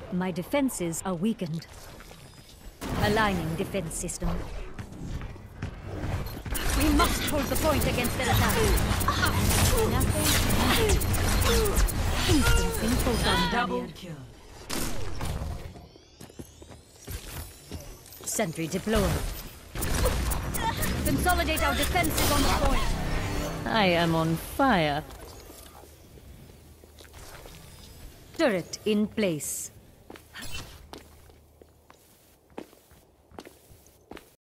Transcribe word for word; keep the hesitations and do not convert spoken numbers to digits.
My defenses are weakened. Aligning defense system. We must hold the point against their attack. Instancing photon Double barrier. kill. Sentry deployed. Consolidate our defenses on the point. I am on fire. Turret in place.